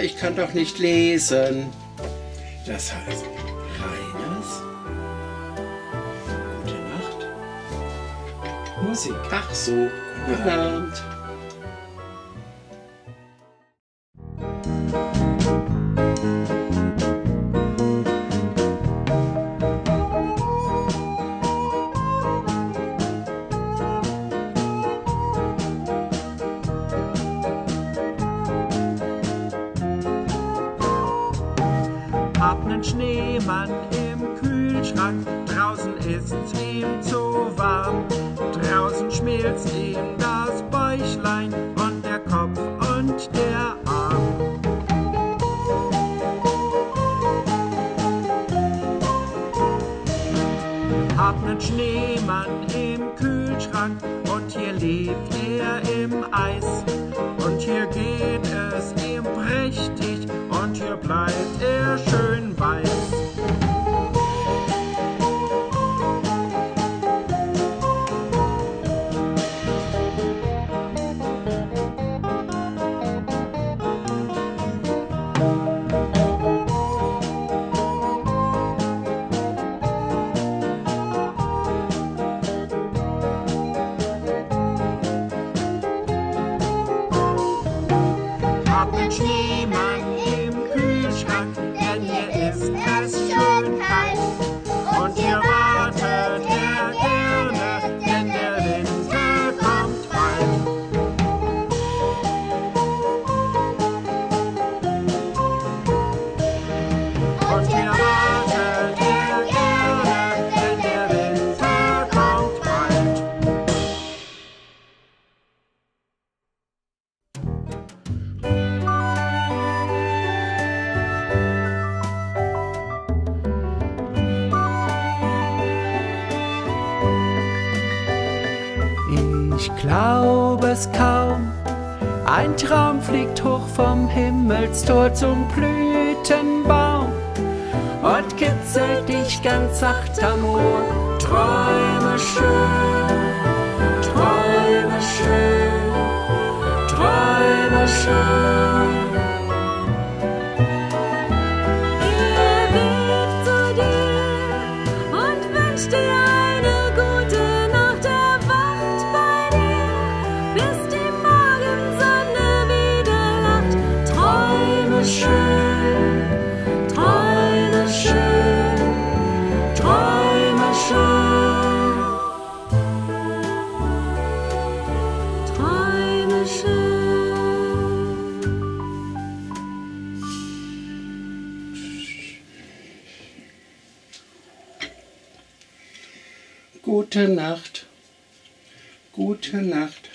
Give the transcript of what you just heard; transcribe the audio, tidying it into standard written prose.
aber ich kann doch nicht lesen. Das heißt, reines, gute Nacht, Musik. Ach so, guten Abend. Hab nen Schneemann im Kühlschrank, draußen ist's ihm zu warm. Draußen schmilzt ihm das Bäuchlein und der Kopf und der Arm. Hab nen Schneemann im Kühlschrank und hier lebt er im Eis. Und hier geht es ihm prächtig und hier bleibt er schön weiß. Hab nen Schneemann im Kühlschrank, denn hier ist es schön kalt. Und hier wartet er gerne, denn der Winter kommt bald. Und hier wartet er gerne, denn der Winter kommt bald. Ich glaub es kaum, ein Traum fliegt hoch vom Himmelstor zum Blütenbaum und kitzelt dich ganz sacht am Ohr. Träume schön, träume schön, träume schön. Er weht zu dir und wünscht dir eine gute Nacht. Er wacht bei dir, bis die Morgensonne wieder lacht. Träume schön, träume schön, träume schön, träume schön. Gute Nacht, gute Nacht.